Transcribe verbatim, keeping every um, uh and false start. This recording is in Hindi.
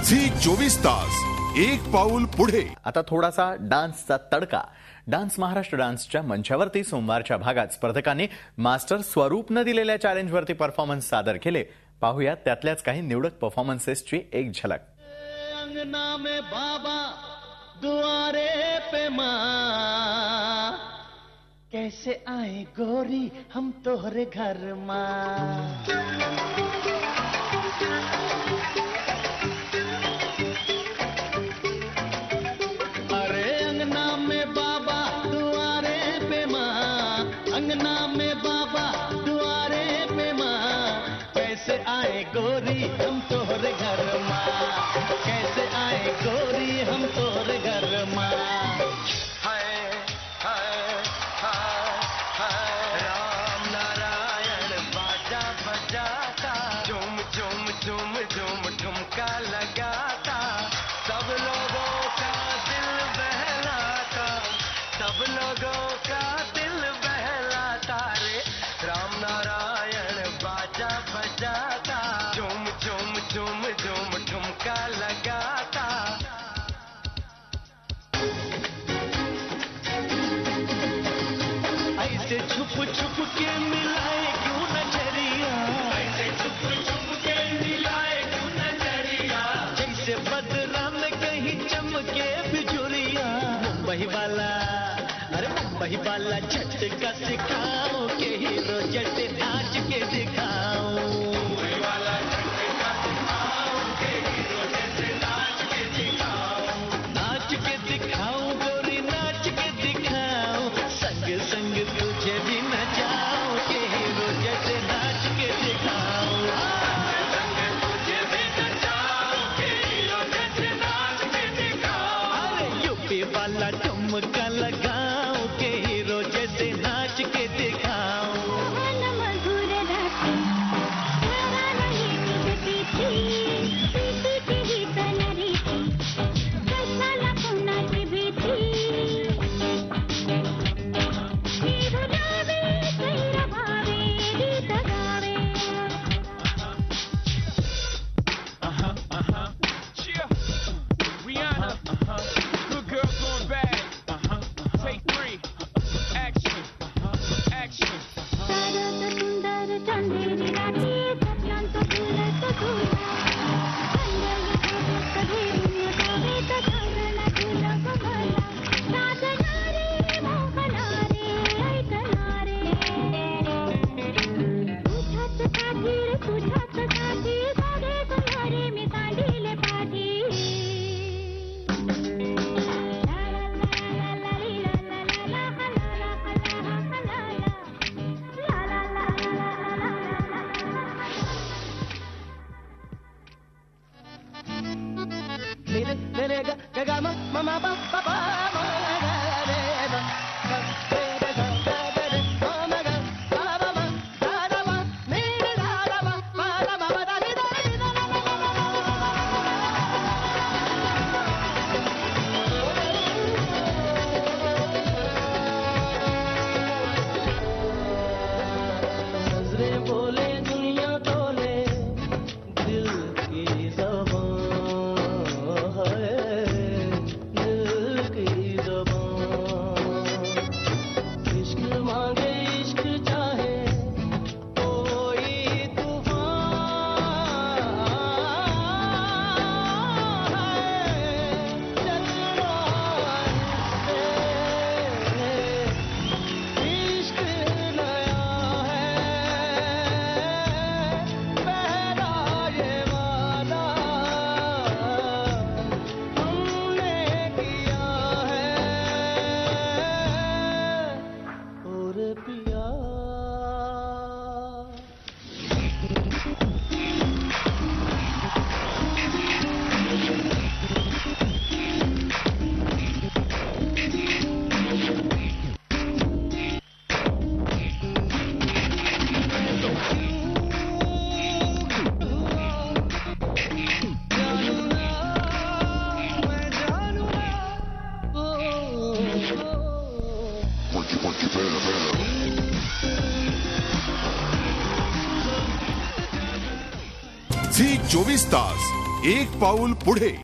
झी चोवीस तास एक पाऊल पुढे. आता थोडासा डान्सचा तडका. डान्स महाराष्ट्र डान्सच्या मंचावरती सोमवारच्या भागात स्पर्धकांनी मास्टर स्वरूप न दिलेल्या चॅलेंजवरती परफॉर्मन्स सादर केले. पाहूयात त्यातल्याच काही निवडक परफॉर्मन्सेसची एक झलक. अंगना में बाबा दुआरे पे माँ, कैसे आए गोरी हम तोहरे घर माँ. अरे अंगना में बाबा दुआरे पे माँ, अंगना में बाबा दुआरे पे माँ, कैसे आए गोरी हम तोहरे घर माँ, कैसे आए गोरी हम तोहरे घर माँ. हाय हाय हाय हाय राम नारायण बाजा बजाता, झूम झूम झूम झूम ठुमका लगाता, सब लोगों का दिल बहलाता, सब लोगों का दिल बहलाता रे. राम नारायण बाजा बजाता, झूम झूम झूम झूम ठुमका लगाता. ऐसे छुप छुप के मिलाए क्यों नजरिया, ऐसे छुप छुप के मिलाए क्यों नजरिया, जैसे बदरा में कहीं चमके बिजुलिया. मुंबई वाला अरे मुंबई वाला झटका सिखाओ के हीरो जट नाच के दिखाओ. मुंबई वाला झटका सिखाओ के हीरो जट नाच के दिखाओ. नाच के दिखाओ गोरी नाच के दिखाओ, संग संग तुझे भी नचाओ के हीरो जट नाच के दिखाओ. संग तुझे भी नचाओ के हीरो जट नाच के दिखाओ. अरे यूपी वाला ठुमका लगाओ के हीरो जैसे नाच के दिखाओ. झी चोवीस तास एक पाऊल पुढे.